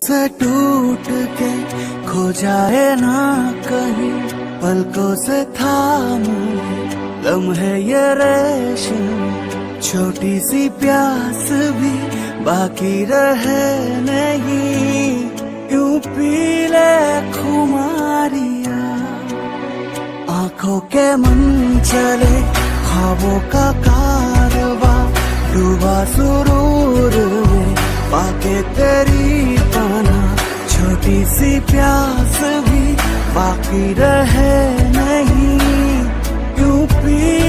से टूट के खो जाए ना कहीं, पलकों से थाम लम्हे ये रेशम, छोटी सी प्यास भी बाकी रहे नहीं, यूं पी ले खुमारियां। आंखों के मन चले ख्वाबों का कारवां, डूबा सुरूर में पाके तेरी पनाह, छोटी सी प्यास भी बाकी रहे नहीं, यूं पी